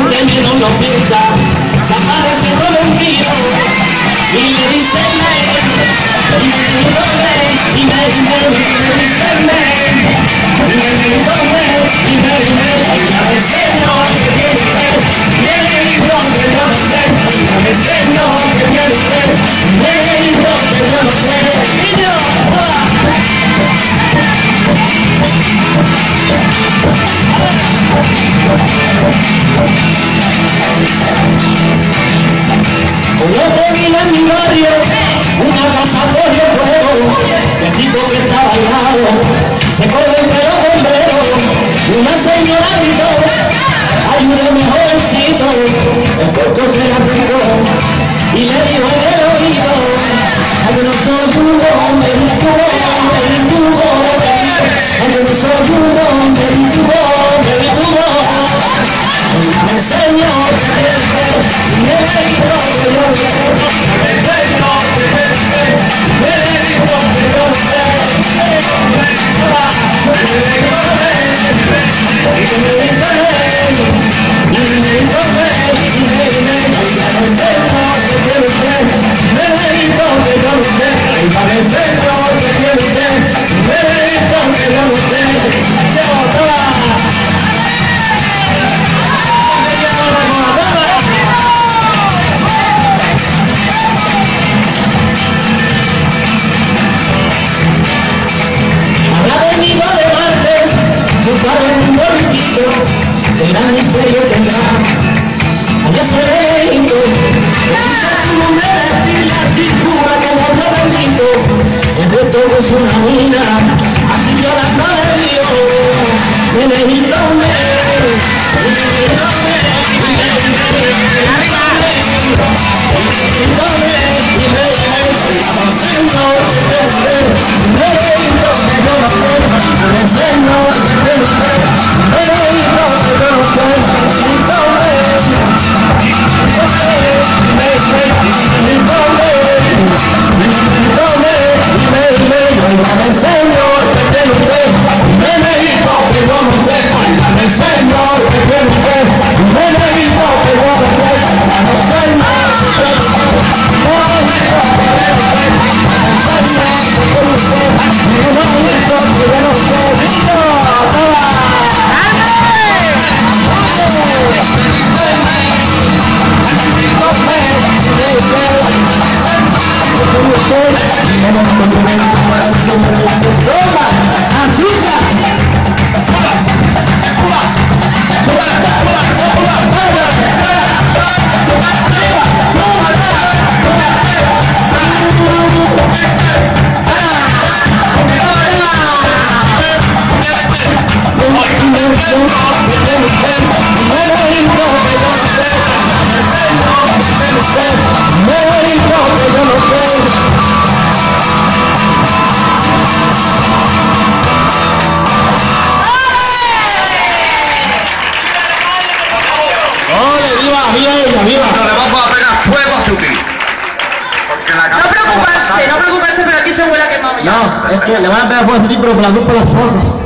que menos lo piensa, se aparece con un tiro y le dice y me dice y me otro día en mi barrio, una casa por el fuego, el tipo que estaba al lado, se corre el pelo bombero, una señora gritó, ayúdame jovencito, el corto se la aplicó, y le dijo en el oído, ay yo no soy un hombre, y tu hombre, y tu hombre, ay yo no soy un hombre, y tu hombre, y tu hombre, ayúdame señor, y me dijo que yo el gran misterio tendrá allá serenito, tu nombre y la figura como otro bendito, entre todos una mina, así llorando de Dios, Menejito No, es que le van a pegar fuego a este tipo, pero por la culpa de los focos.